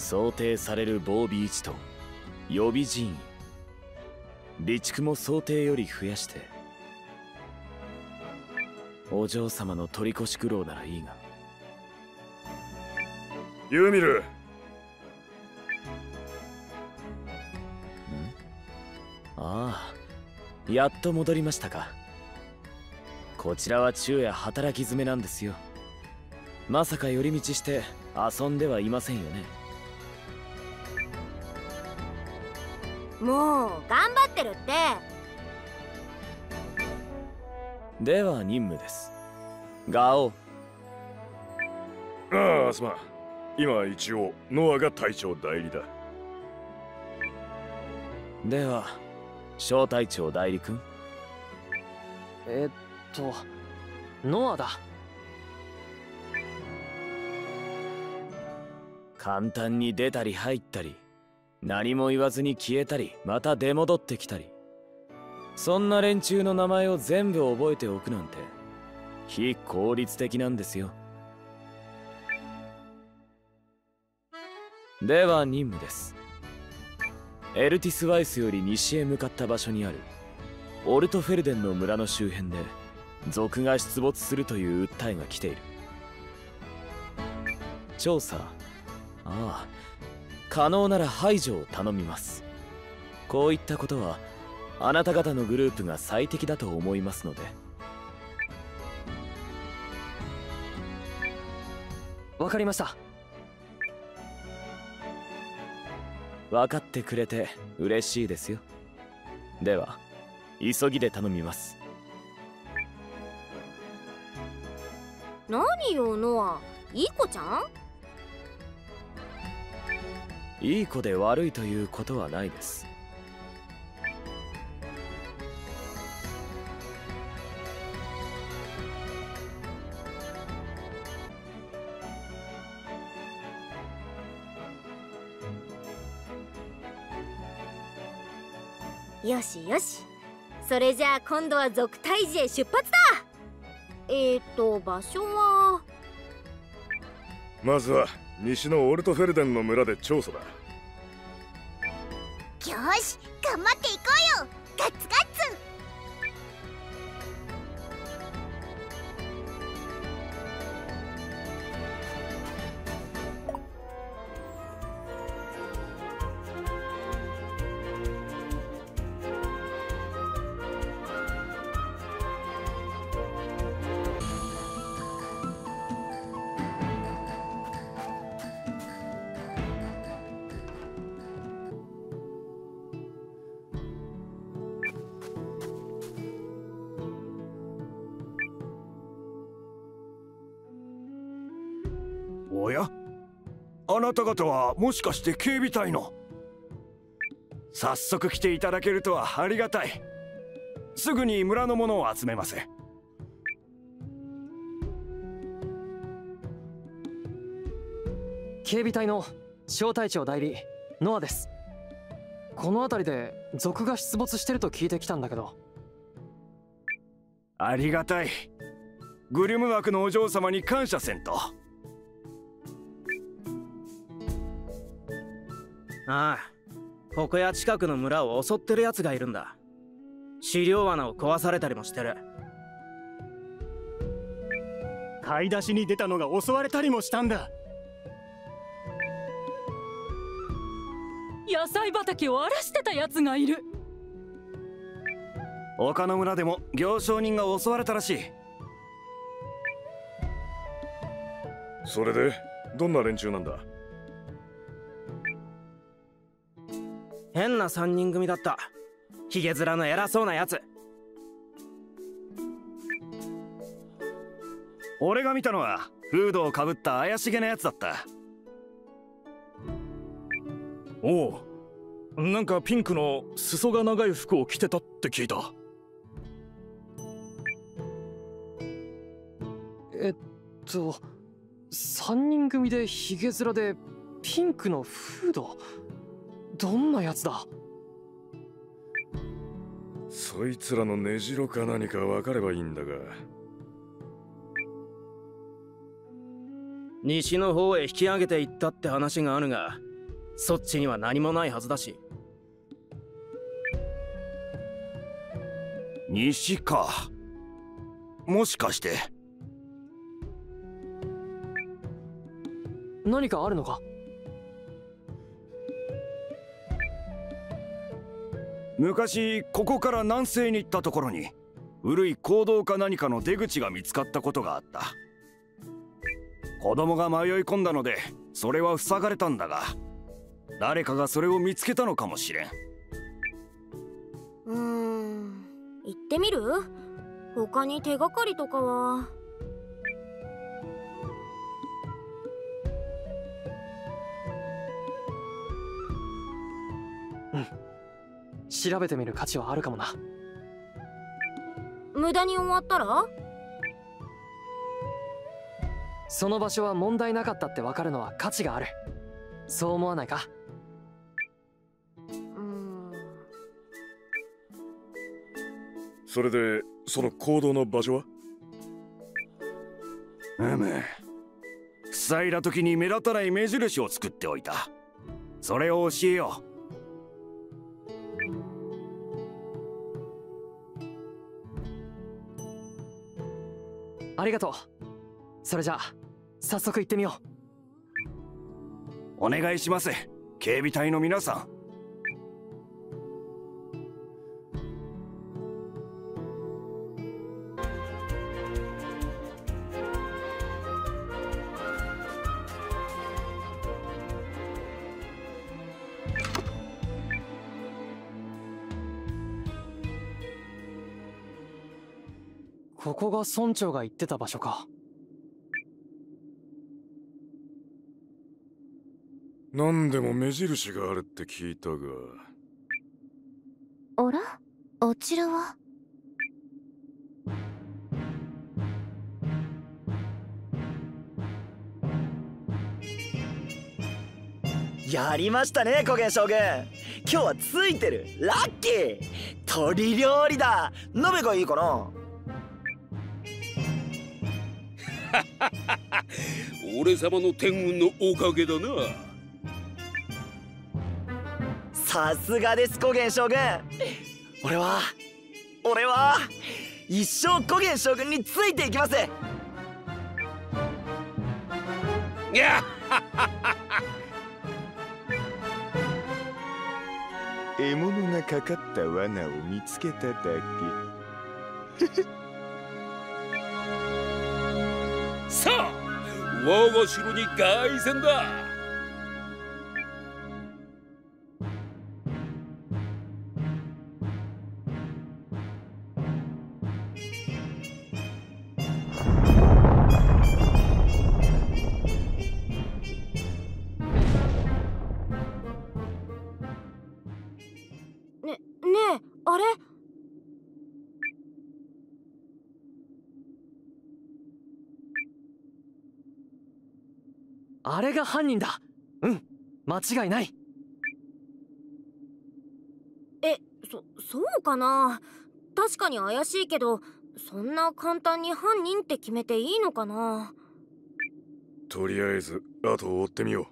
想定される防備位置と予備人員、備蓄も想定より増やして、お嬢様の取り越し苦労ならいいが。 ユーミル。 ああ、やっと戻りましたか。こちらは昼夜働き詰めなんですよ。まさか寄り道して遊んではいませんよね。 もう頑張ってるって。 では任務です。ガオ。 ああ、すまん。今一応ノアが隊長代理だ。 では小隊長代理君。 ノアだ。 簡単に出たり入ったり、何も言わずに消えたり、また出戻ってきたり、そんな連中の名前を全部覚えておくなんて非効率的なんですよ。では任務です。エルティスワイスより西へ向かった場所にあるオルトフェルデンの村の周辺で賊が出没するという訴えが来ている。調査、ああ、可能なら排除を頼みます。こういったことはあなた方のグループが最適だと思いますので。 わかりました。 分かってくれて嬉しいですよ。では急ぎで頼みます。 何よノア、いい子ちゃん？ いい子で悪いということはないです。 よしよし、それじゃあ今度は族退治へ出発だ。場所はまずは西のオルトフェルデンの村で調査だ。 よし、頑張っていこうよ。ガッツガッツ。 おや、あなた方はもしかして警備隊の？早速来ていただけるとはありがたい。すぐに村の者を集めます。 警備隊の小隊長代理ノアです。この辺りで賊が出没してると聞いてきたんだけど。 ありがたい。グリム枠のお嬢様に感謝せんと。 ああ、ここや近くの村を襲ってるやつがいるんだ。飼料罠を壊されたりもしてる。 買い出しに出たのが襲われたりもしたんだ。 野菜畑を荒らしてたやつがいる。 他の村でも行商人が襲われたらしい。 それでどんな連中なんだ？ 変な3人組だった。ヒゲ面の偉そうなやつ。 俺が見たのはフードをかぶった怪しげなやつだった。 おう、なんかピンクの裾が長い服を着てたって聞いた。 3人組でヒゲ面でピンクのフード。どんなやつだ？ そいつらの根城か何か分かればいいんだが。 西の方へ引き上げていったって話があるが、 そっちには何もないはずだし。 西か。もしかして何かあるのか？ 昔ここから南西に行ったところに古い坑道か何かの出口が見つかったことがあった。子供が迷い込んだのでそれは塞がれたんだが、誰かがそれを見つけたのかもしれん。 行ってみる？他に手がかりとかは。 調べてみる価値はあるかもな。 無駄に終わったら？ その場所は問題なかったって分かるのは価値がある。そう思わないか？ それでその行動の場所は？ 塞いだ時に目立たない目印を作っておいた。それを教えよう。 ありがとう。それじゃあ早速行ってみよう。お願いします、警備隊の皆さん。 ここが村長が言ってた場所か。 何でも目印があるって聞いたが。 あら、あちらは。 やりましたね、古元将軍。今日はついてる。ラッキー。鳥料理だ。鍋がいいかな。 俺様の天運のおかげだな。 さすがです、古元将軍。俺は一生古元将軍についていきます。 いや獲物がかかった罠を見つけただけ。 さあ、我が城に凱旋だ。 ねえ、あれ？ あれが犯人だ。間違いない。 そうかな。確かに怪しいけど、そんな簡単に犯人って決めていいのかな。 とりあえず後を追ってみよう。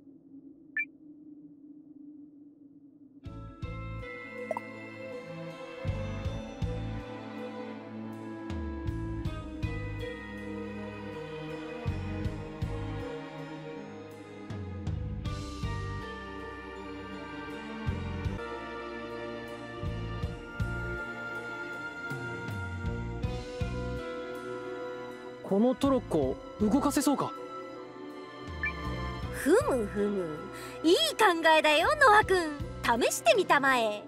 このトロッコ動かせそうか？ ふむふむ、いい考えだよ、ノア君。試してみたまえ。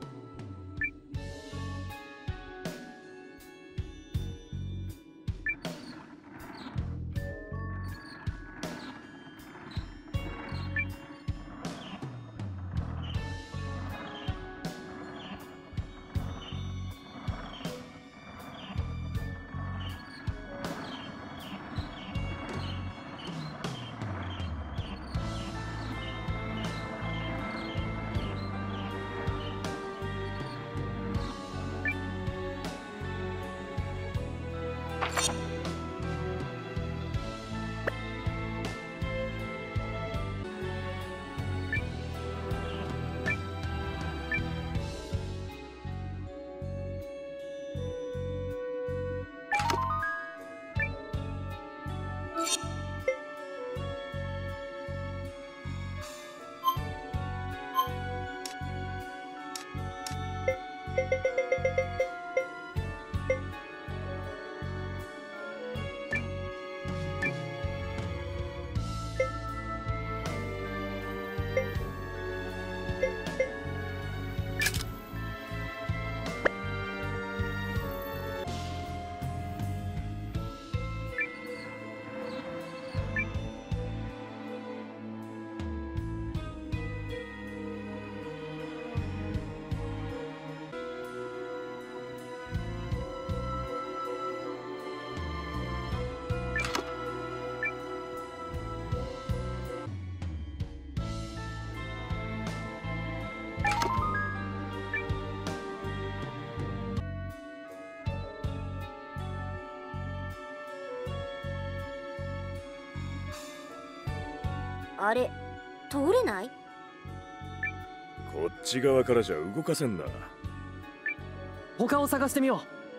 あれ通れない？ こっち側からじゃ動かせんな。 他を探してみよう。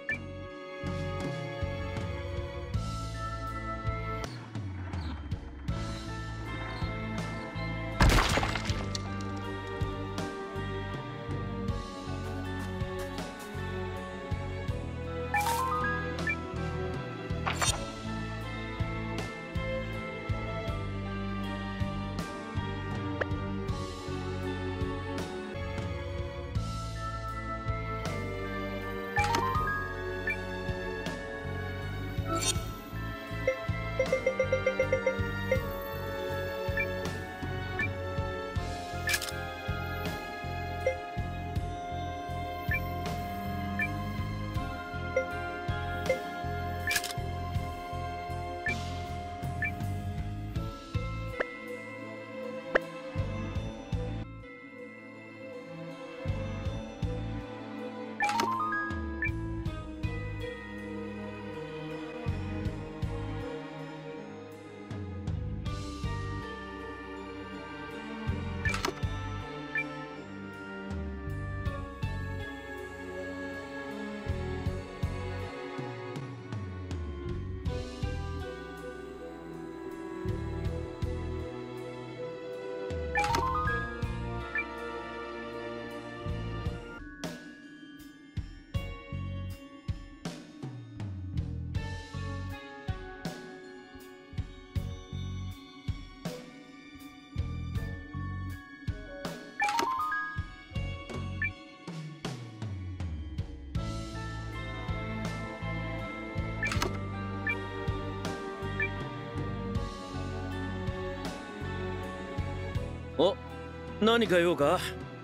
お、何か用か？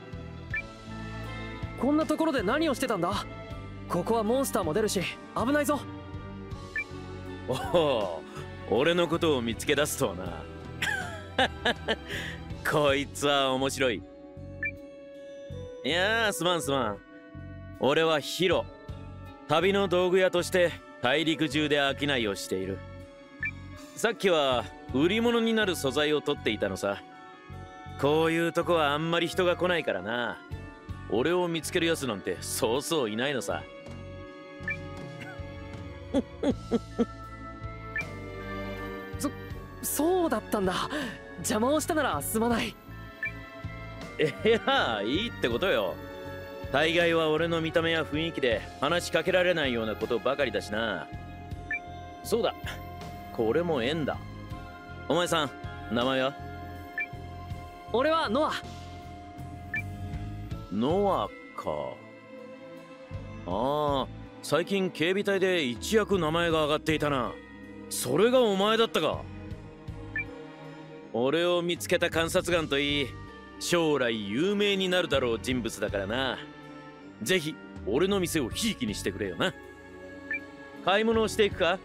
こんなところで何をしてたんだ？ここはモンスターも出るし危ないぞ。 おお、俺のことを見つけ出すとはな。こいつは面白い。いやー、すまんすまん。俺はヒロ。旅の道具屋として大陸中で商いをしている。さっきは売り物になる素材を取っていたのさ。こういうとこはあんまり人が来ないからな。俺を見つけるやつなんてそうそういないのさ。 そうだったんだ。邪魔をしたならすまない。 いや、いいってことよ。大概は俺の見た目や雰囲気で話しかけられないようなことばかりだしな。そうだ、これも縁だ。お前さん、名前は？ 俺はノア。 ノアか。ああ、最近警備隊で一躍名前が上がっていたな。それがお前だったか。俺を見つけた観察眼といい、将来有名になるだろう人物だからな。ぜひ俺の店をひいきにしてくれよな。買い物をしていくか？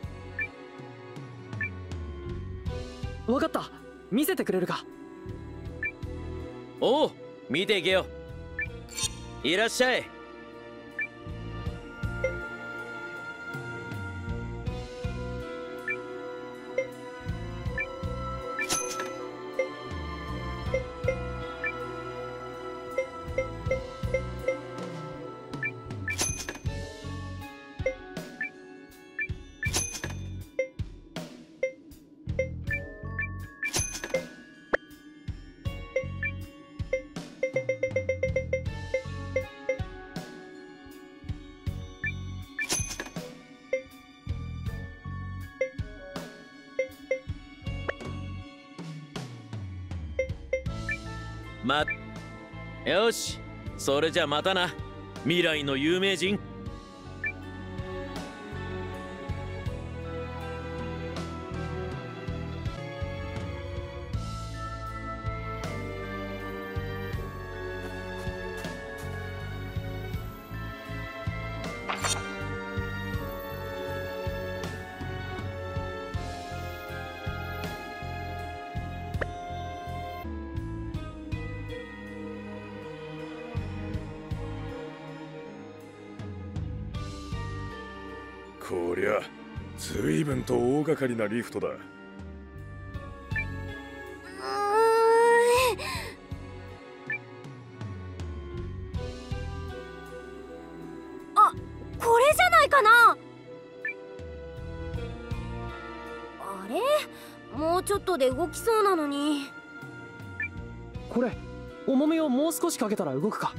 分かった、見せてくれるか？ おう、見ていけよ。いらっしゃい。よし、それじゃまたな、未来の有名人。 こりゃ随分と大掛かりなリフトだ。 もうちょっとで動きそうなのに。 これ重みをもう少しかけたら動くか。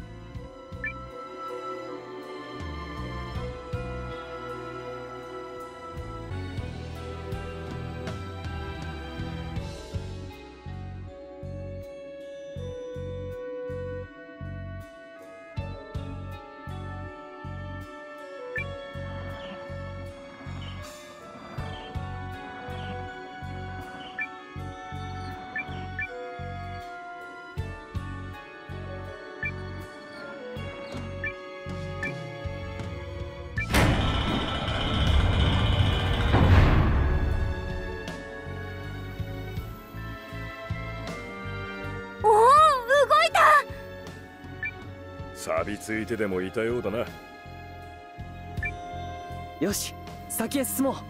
錆びついてでもいたようだな。 よし、先へ進もう。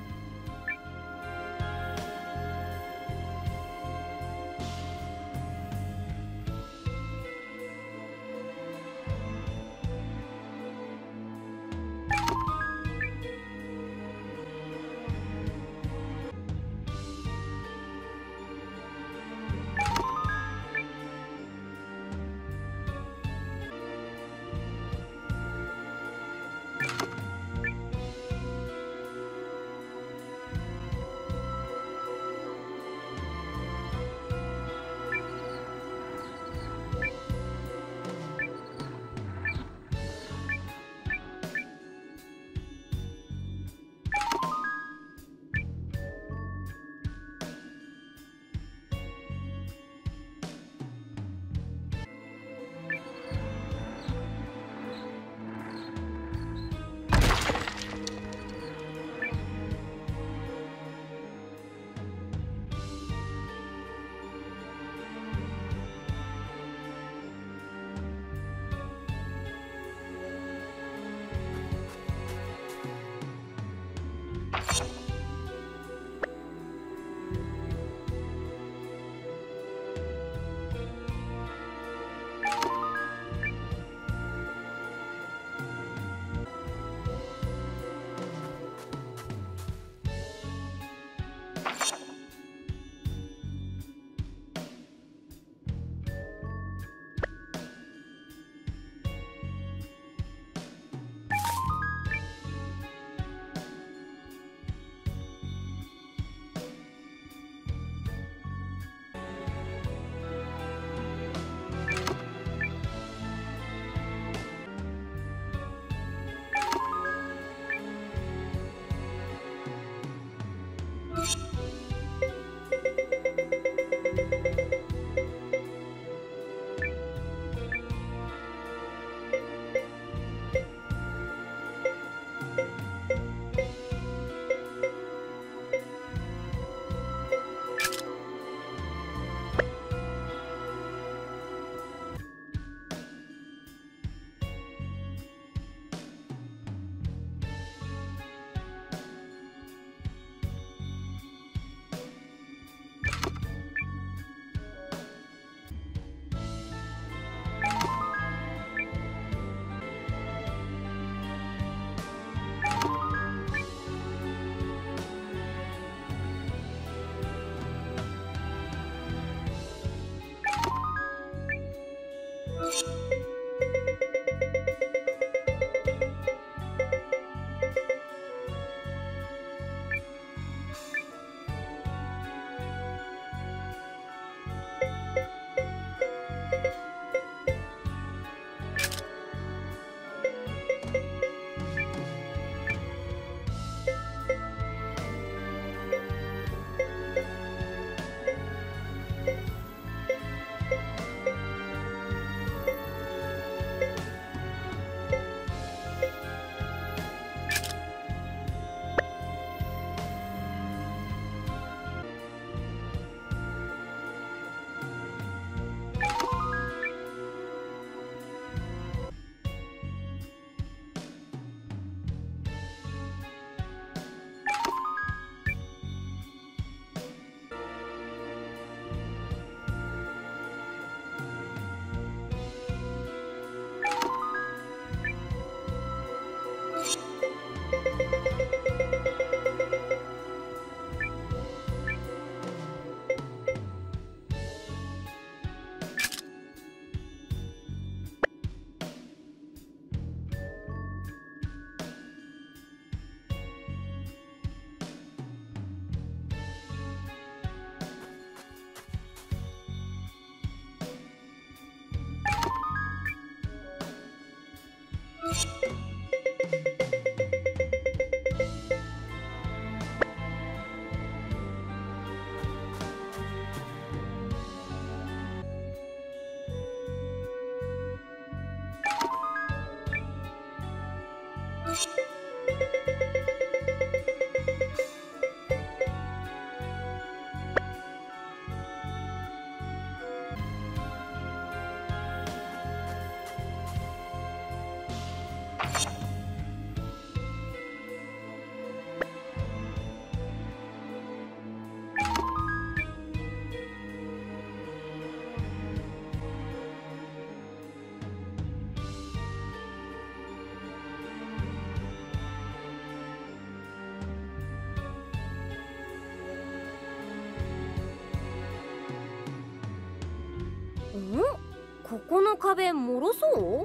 ここの壁もろそう？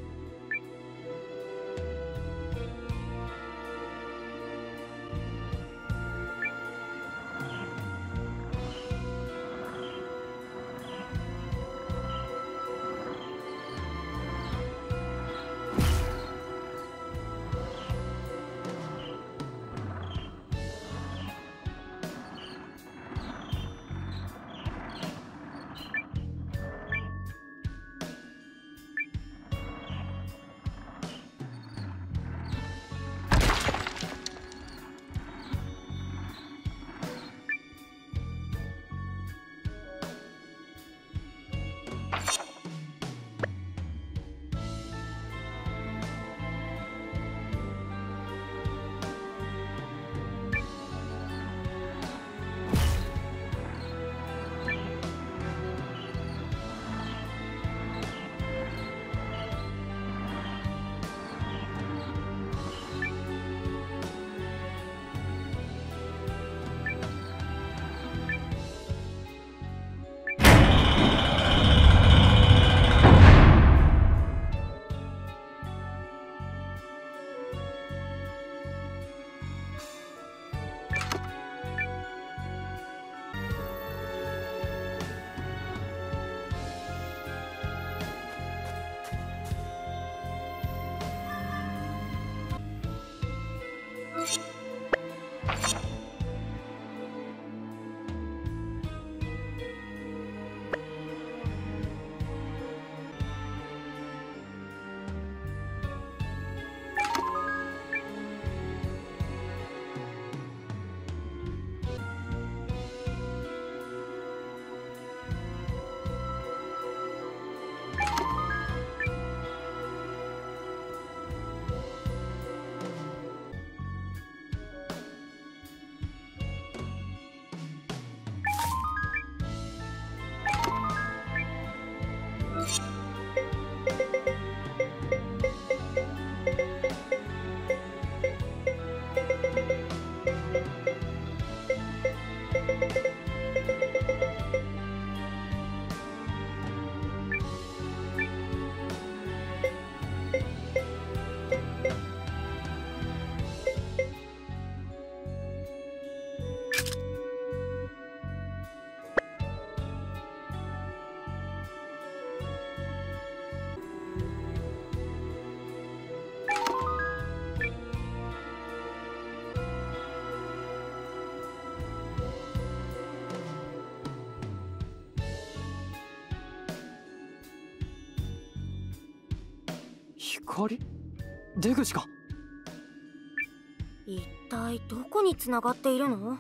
光？出口か。 一体どこに繋がっているの？行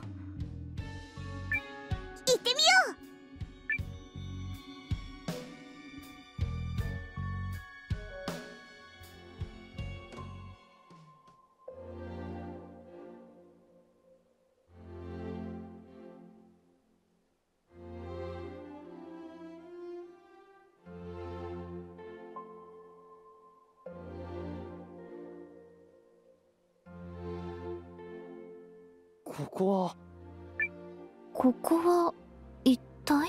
ってみよう。ここは一体？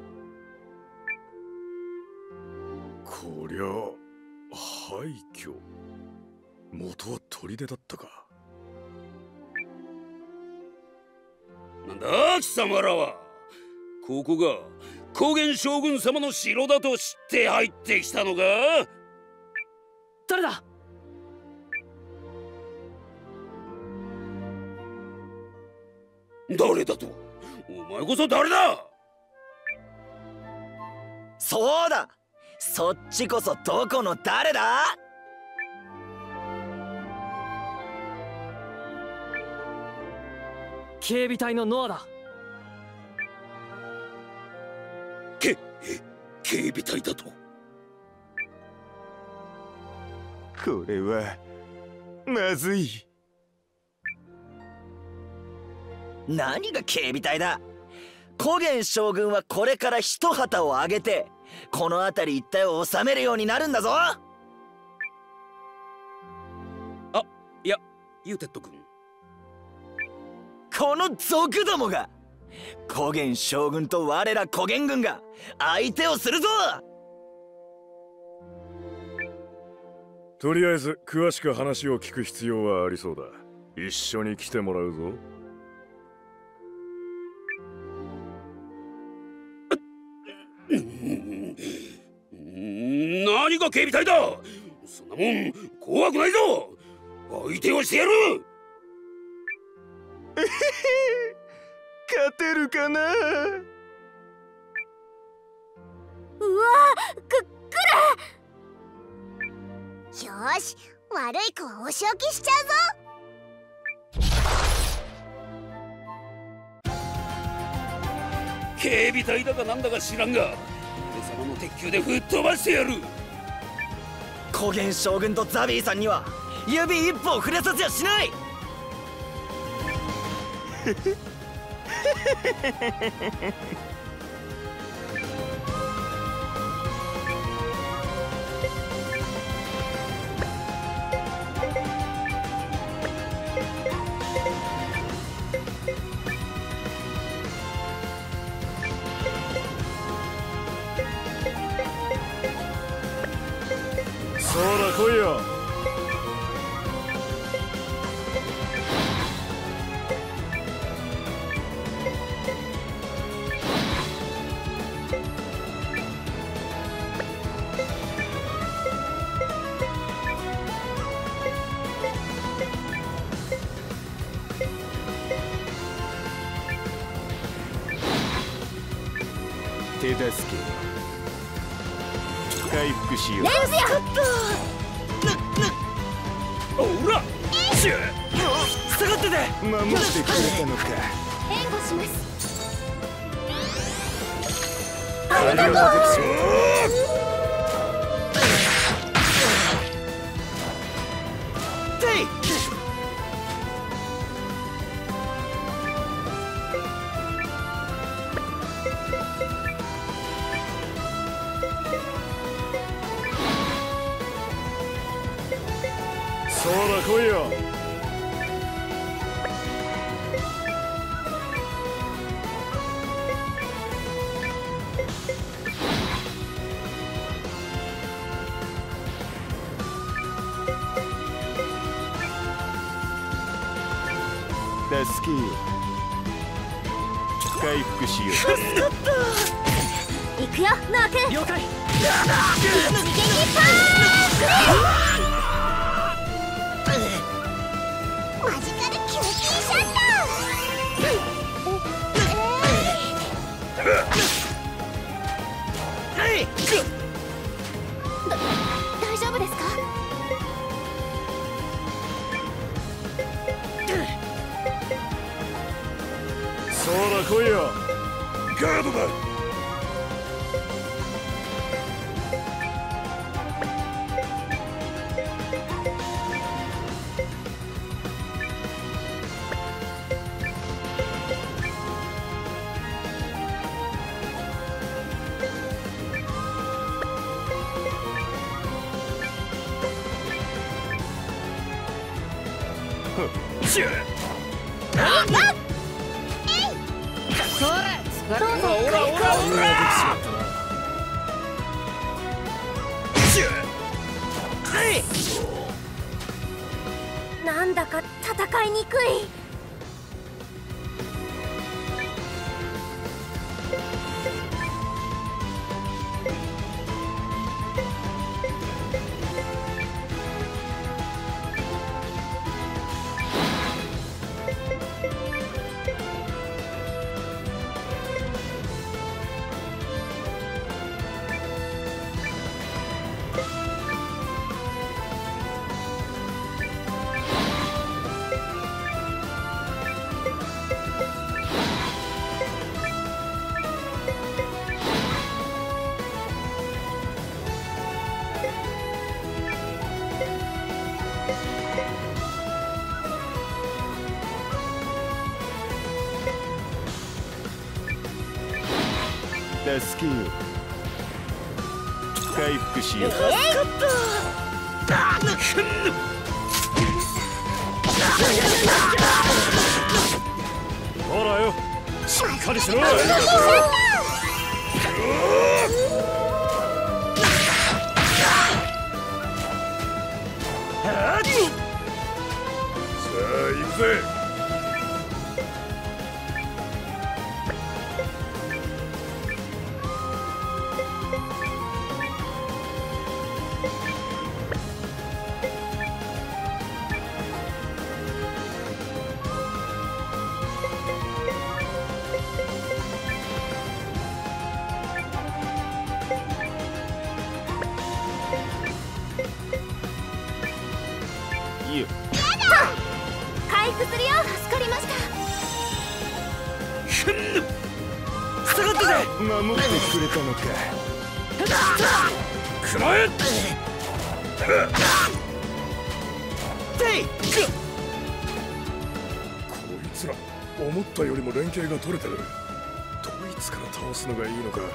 こりゃ廃墟。元は砦だったか。 なんだ貴様らは。ここが高原将軍様の城だと知って入ってきたのか？ 誰だ？ 誰だと？お前こそ誰だ？ そうだ、そっちこそどこの誰だ？ 警備隊のノアだ。 警備隊だと？ これはまずい。 何が警備隊だ？古元将軍はこれから一旗をあげてこの辺り一帯を治めるようになるんだぞ。 いやユーテッド君、 この賊どもが古元将軍と我ら古元軍が相手をするぞ。 とりあえず詳しく話を聞く必要はありそうだ。一緒に来てもらうぞ。 何が警備隊だ。そんなもん怖くないぞ。相手をしてやる。 勝てるかな。 うわ来る。よーし、悪い子はお仕置きしちゃうぞ。 警備隊だかなんだか知らんが、俺様の鉄球で吹っ飛ばしてやる。 古元将軍とザビーさんには指一本触れさせやしない。 そら来いよ。 手助け回復しよう。 おら下がってて。 守ってくれたのか。 援護します。 ありがとう。そら来いよ。 助けよ回復しよう。 助かった。行くよ、ノア君。 了解。 次元パーマジカル救急シャッター。大丈夫ですか？ そら来いよ。 ガードだ。 なんだか戦いにくい。 助けよ回復しよう。 ほらよ、しっかりしろ。 ぜ。 回復するよ。助かりました。 下がってて。守ってくれたのか。 くらえ。 てい。 こいつら思ったよりも連携が取れてる。どいつから倒すのがいいのか。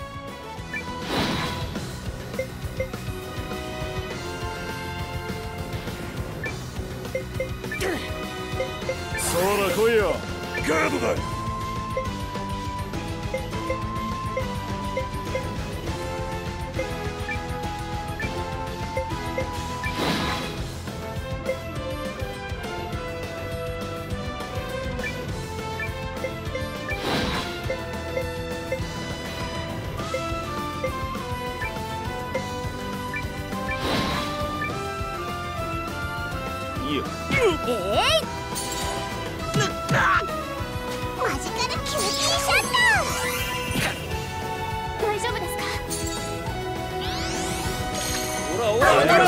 そら来いよ。 ガードだ。 いいよ。 マジカルキューティーシャッター。大丈夫ですか？ ほらほら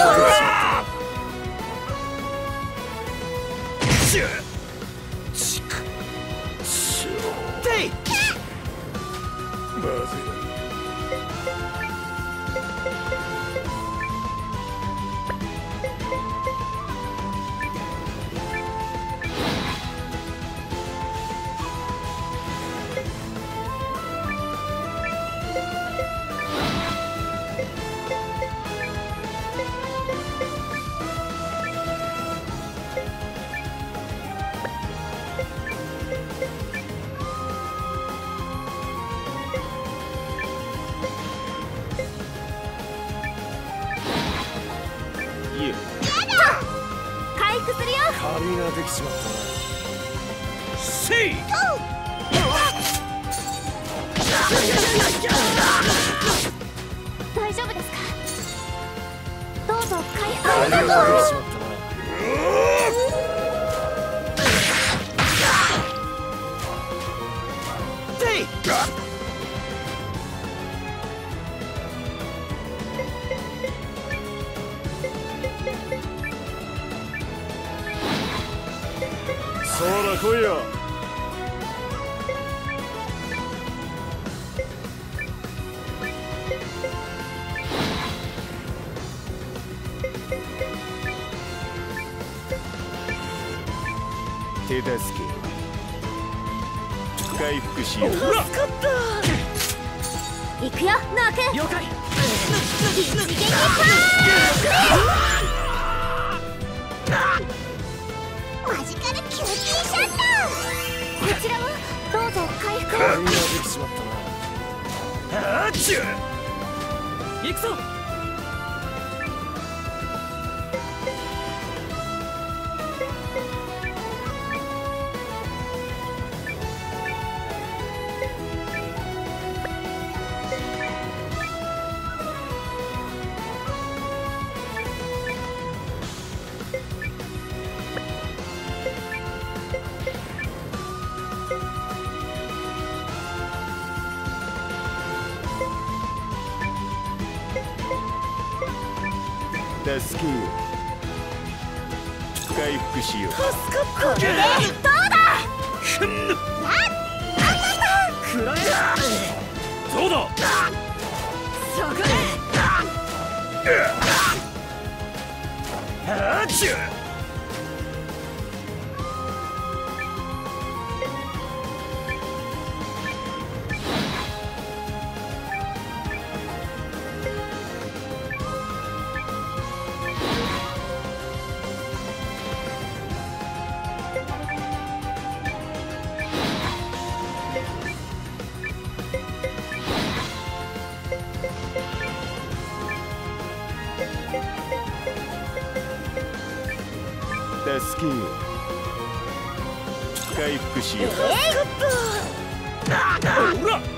まずいな。 回復するよ。 借りができちまったな。 せい。 大丈夫ですか？どうぞ回復。 借りができちまったな。 そら来いよ。 手助け回復しよう。 助かった。行くよ、ノー君。 了解。 一撃マジカルキューティーシャッター。こちらをどうぞ回復。 借りができちまったな。 行くぞ。 助けよう。回復しよう。 これでどうだ。 くらえ。 どうだ。 そこで。 回復しよう。 ほら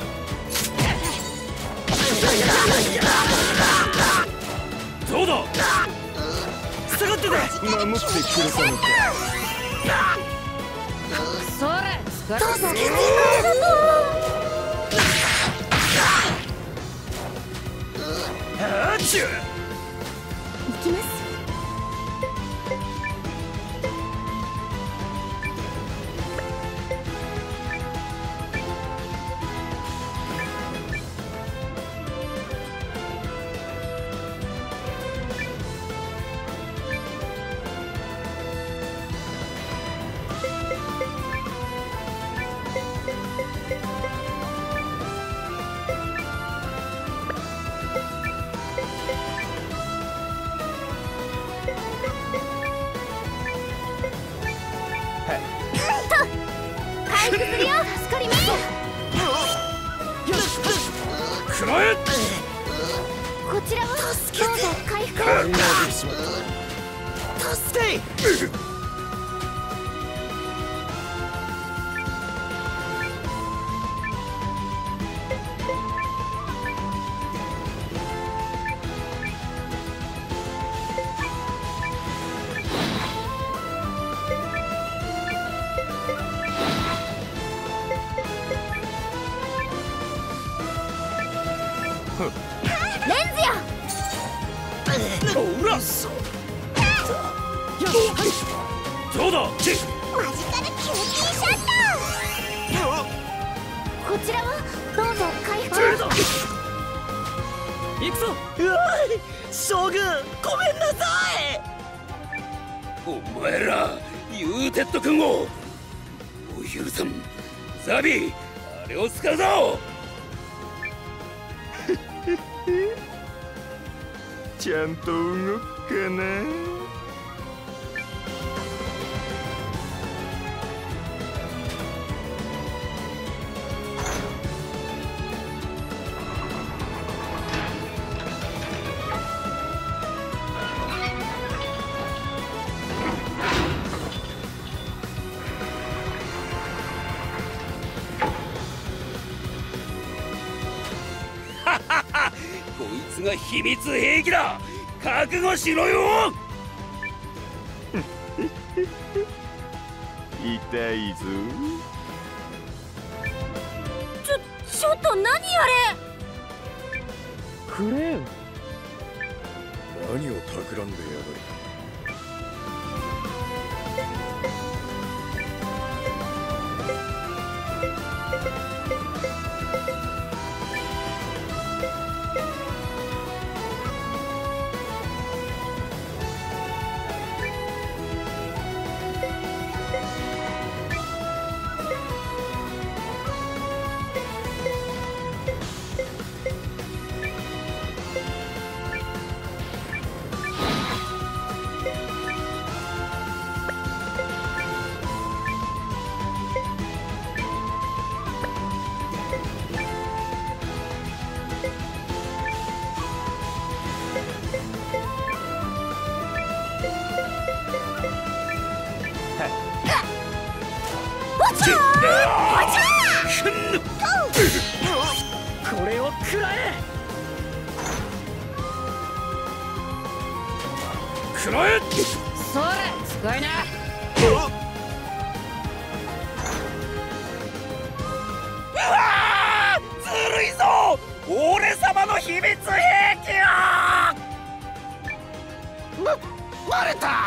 どうだ下がってて守ってくれたのか。 それ疲れ助けて行きます。回復するよ。助かります。 くらえ。 こちらはどうぞ回復を。 助けレンズよ。 ほらどうだ。 マジカルキューティーシャッター。こちらはどうぞ回復を。 行くぞ。 うわい将軍ごめんなさい。 お前らユーテッド君をお許さん。ザビーあれを使うぞ。 ちゃんと動くかな。 こいつが秘密兵器だ。覚悟しろよ。 痛いぞ。 ちょっと何あれ。 クレーン。 何を企んでやがる。 これを食らえ。 くらえ。 それ使いな。 うわーずるいぞ俺様の秘密兵器よ。バレた。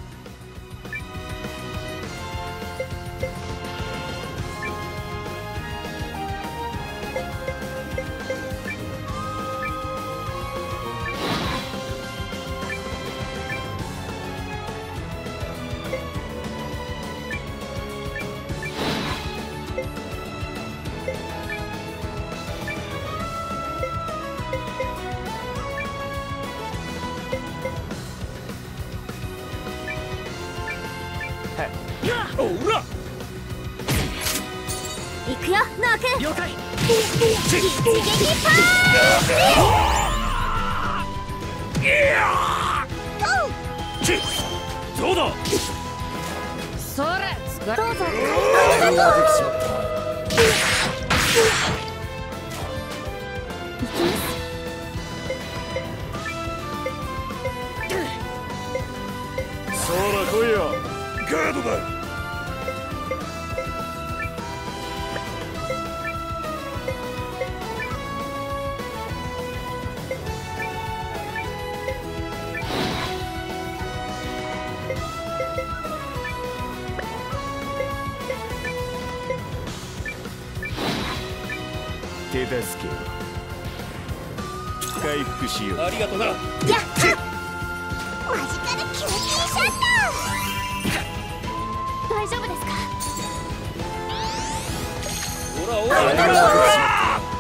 おら行くよナーク。 了解。 一撃パどうだ。 それ疲れ。どうぞ。 ありがとう。できしまった。 行きます。 そら来いよ。ガードだ。 手助けを回復しよう。 ありがとうな。 やったマジカルキューティーシャッター。大丈夫ですか？ ほらほらほら。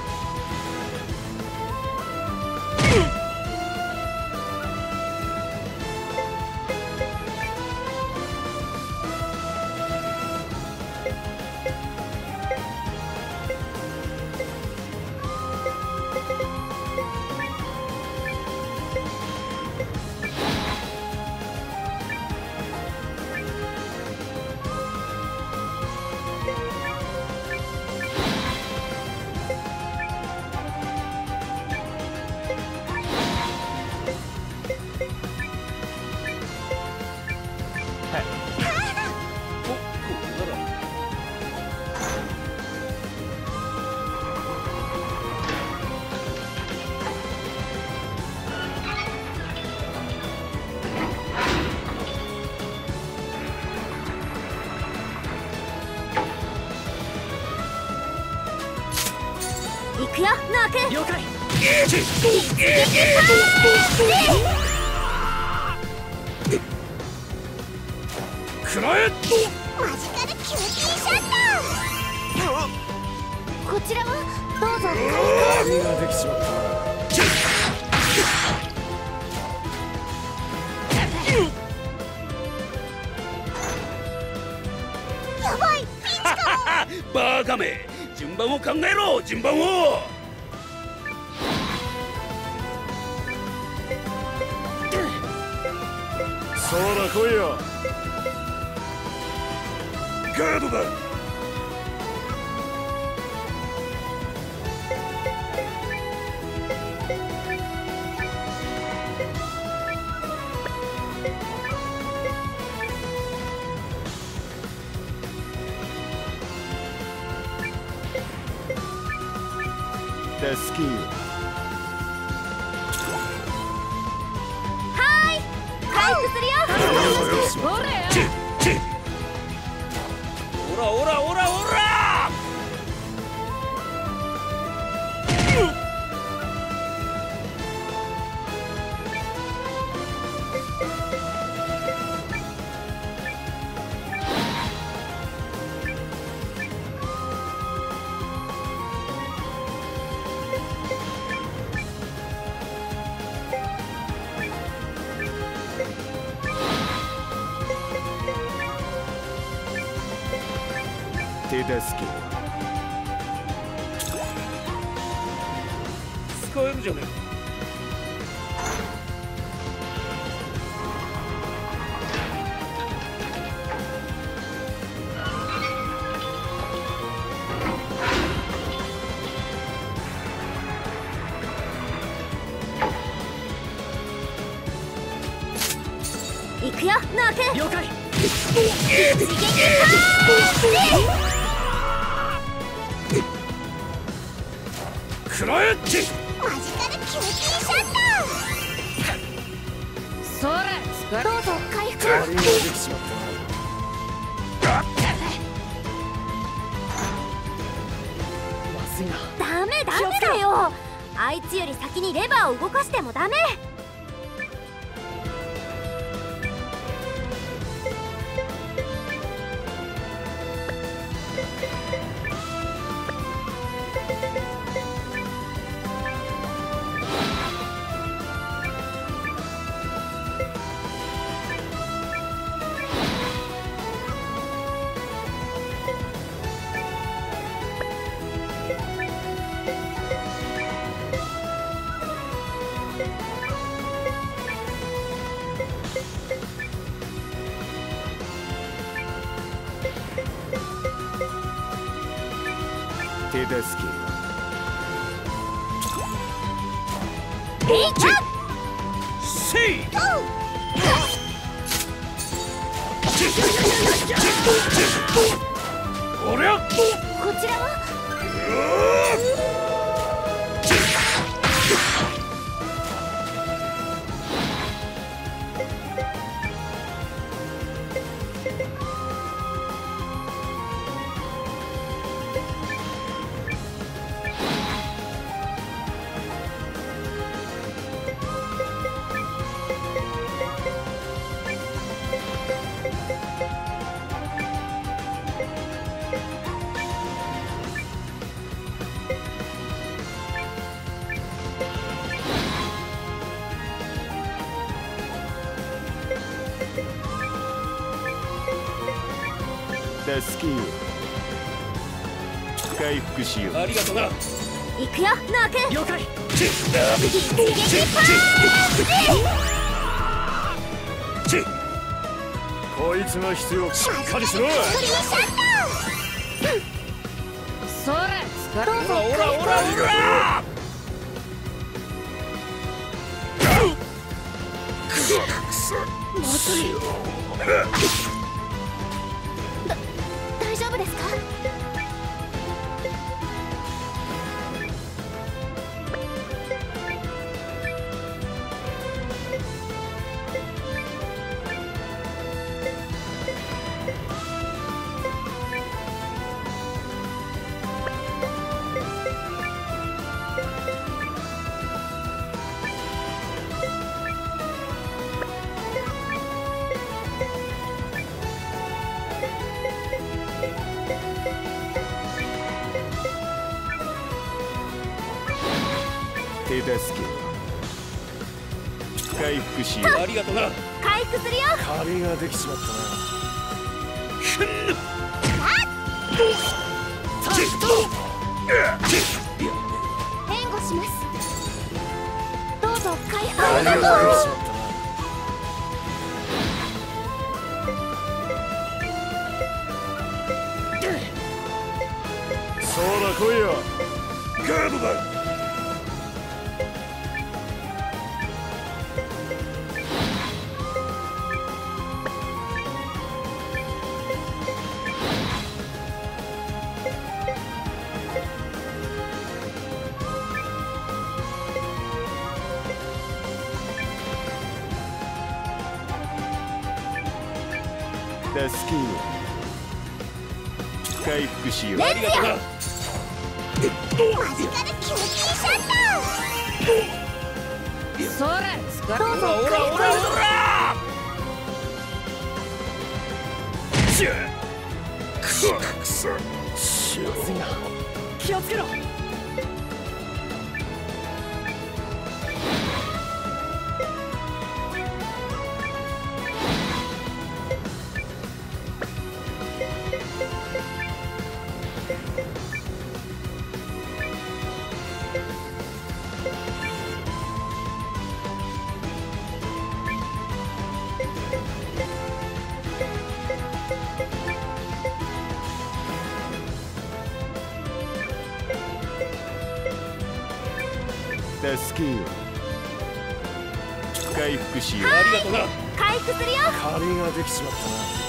行くよ、ノア君。 了解。 くらえ。 マジカルキューティーシャッター。こちらもどうぞ。 何ができちまった。 やばい、ピンチかも。 バカめ、順番を考えろ、順番を。 そら来いよ。 ガードだ。 助けよう。 はーい、回復するよ。 ほれ。 オラオラオラオラ。 手助けを。 使えるじゃねえ。 行くよ、ノア君。 了解。 くらえ。 マジカルキューティーシャッそれ。 ター。どうぞ回復。 何ができちまった。 まずいな。 ダメだよ。あいつより先にレバーを動かしてもダメ。 手助けえいっせいおりゃこちらは助けよう。回復しよう。 ありがとな。 行くよ、ノア君。 了解。 一撃パンチ。 こいつが必要。しっかりしろ。 それ使ろうぞ。 おらおらおら。 まずい。大丈夫ですか？ 手助け回復しよう。 ありがとな。 回復するよ。 壁ができちまったな。 援護します。どうぞ回復。 壁ができちまったな。そら来いよ。 ガードだ。 助けよう。回復しよう。 レッツよ。マジカルキューティーシャッター。 それ使ろうぞ。 おらおらおら。 くそ。 気をつけろ。 助けよう。回復しよう。 ありがとな。 回復するよ。 壁ができちまったな。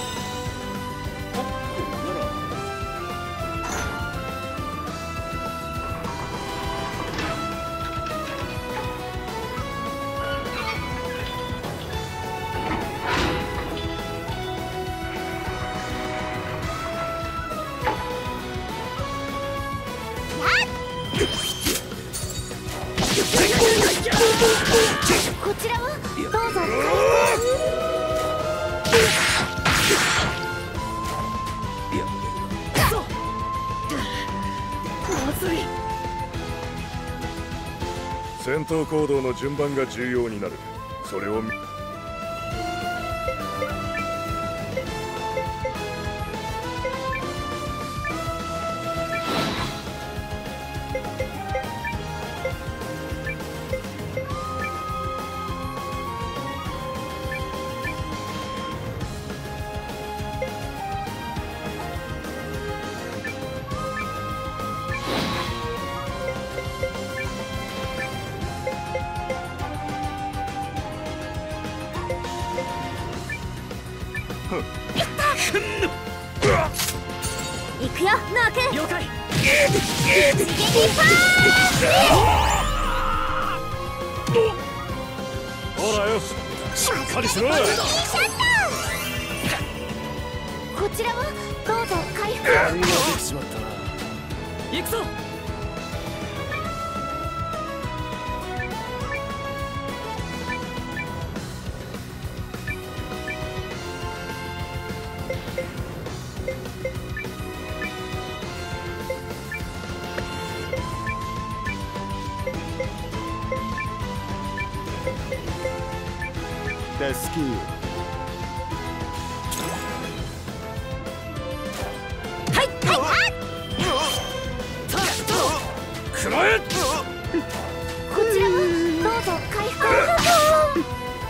こちらはどうぞ。まずい。 戦闘行動の順番が重要になる。それをくよ、ノア君。 了解。 一撃パーン。 ほらよ、しっかりしろ。 いいシャッター。こちらはどうぞ回復を。 何ができちまったな。 行くぞ。 助けよはいはいはい。 くらえ。 こちらはどうぞ回復を。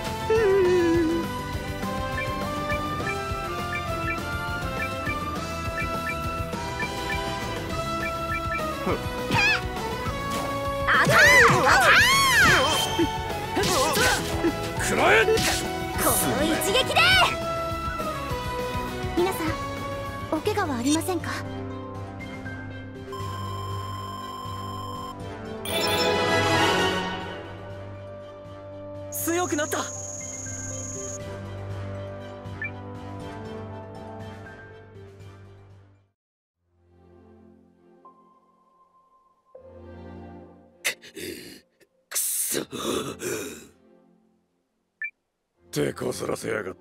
アタックアタック。 くらえ。 この一撃で。皆さん、お怪我はありませんか？ 強くなった。 くそ。 手こずらせやがって。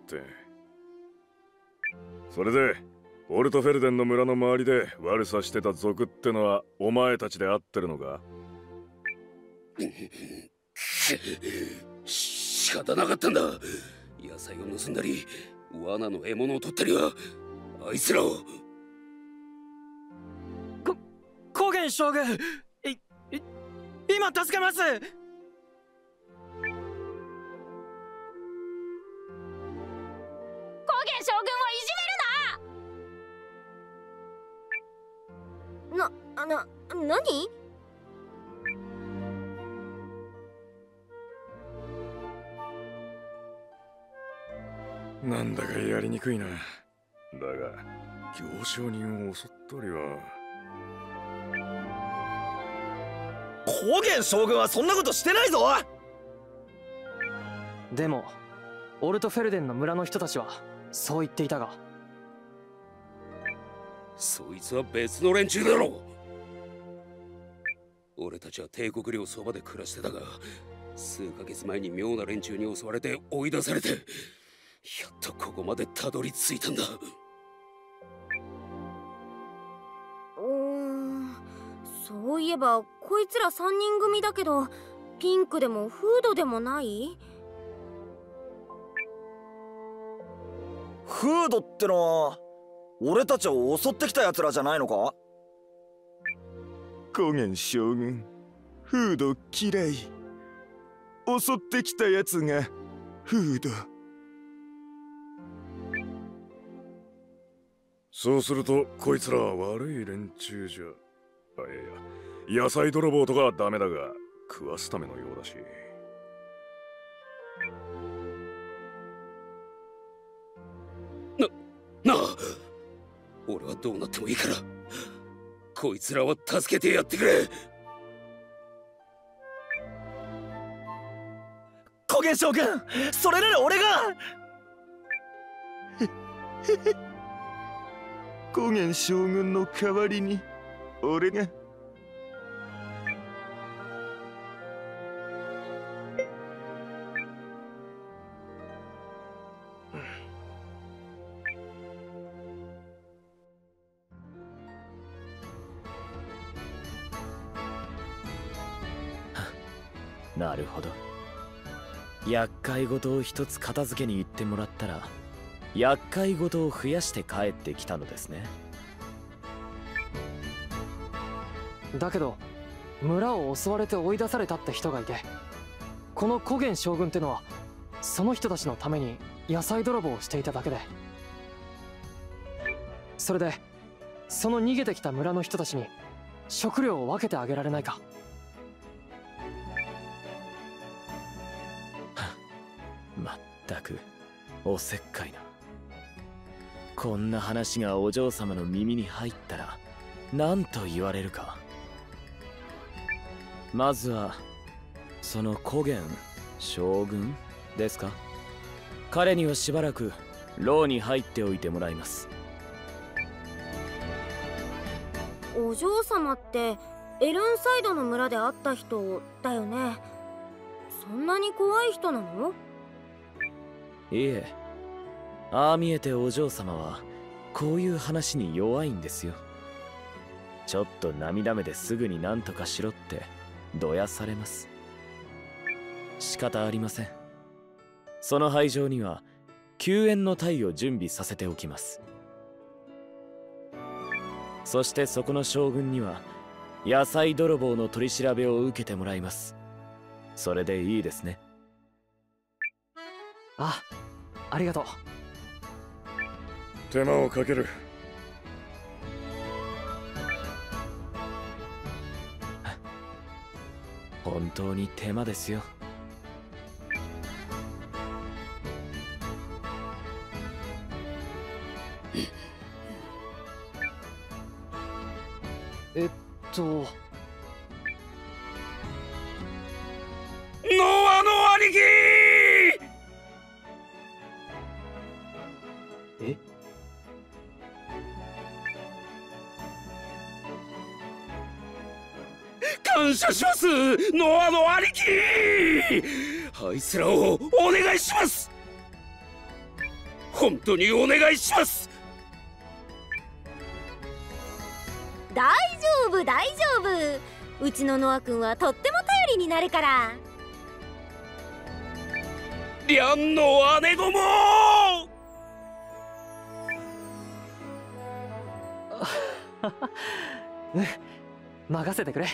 それでオルトフェルデンの村の周りで悪さしてた族ってのはお前たちで合ってるのか？ 仕方なかったんだ。野菜を盗んだり罠の獲物を取ったりはあいつらを。 高原将軍、今助けます。 高原将軍をいじめるな、何？ なんだかやりにくいな。だが行商人を襲ったりは。 高原将軍はそんなことしてないぞ。 でもオルトフェルデンの村の人たちはそう言っていたが。 そいつは別の連中だろう。俺たちは帝国領そばで暮らしてたが、数ヶ月前に妙な連中に襲われて追い出されて、やっとここまでたどり着いたんだ。 そういえばこいつら3人組だけど、ピンクでもフードでもない？ フードってのは俺たちを襲ってきた奴らじゃないのか？ 高原将軍、フード嫌い。襲ってきたやつがフード。 そうするとこいつらは悪い連中じゃ。いやいや、野菜泥棒とかはダメだが食わすためのようだし。 なあ、俺はどうなってもいいからこいつらを助けてやってくれ。 高原将軍、それなら俺が。 高原将軍の代わりに俺が。 なるほど。厄介事を一つ片付けに行ってもらったら、厄介事を増やして帰ってきたのですね。 だけど村を襲われて追い出されたって人がいて、この高原将軍ってのはその人たちのために野菜泥棒をしていただけで、それでその逃げてきた村の人たちに食料を分けてあげられないか。 まったくおせっかいな。 こんな話がお嬢様の耳に入ったら何と言われるか。まずはその古元将軍ですか。彼にはしばらく牢に入っておいてもらいます。 お嬢様ってエルンサイドの村で会った人だよね。そんなに怖い人なの？ いえ、ああ見えてお嬢様はこういう話に弱いんですよ。ちょっと涙目ですぐに何とかしろってどやされます。仕方ありません。その拝場には救援の隊を準備させておきます。そしてそこの将軍には野菜泥棒の取り調べを受けてもらいます。それでいいですね。 あ、ありがとう。 手間をかける。 本当に手間ですよ。 ノアの兄貴！ え？ 感謝します、ノアの兄貴！あいつらをお願いします。本当にお願いします。 大丈夫大丈夫、うちのノア君はとっても頼りになるから。 リャンの姉子も任せてくれ。